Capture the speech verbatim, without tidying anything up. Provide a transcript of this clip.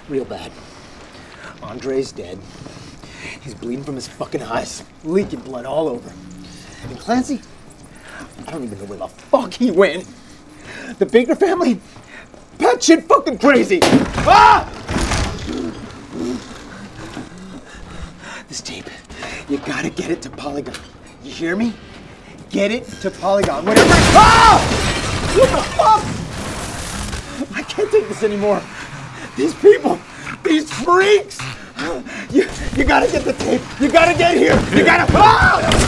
real bad. Andre's dead. He's bleeding from his fucking eyes, leaking blood all over. And Clancy, I don't even know where the fuck he went. The Baker family, batshit fucking crazy. Ah! This tape, you gotta get it to Polygon. You hear me? Get it to Polygon. Whatever. Ah! What the fuck? I can't take this anymore. These people, these freaks. You, you gotta get the tape. You gotta get here. You gotta. Ah!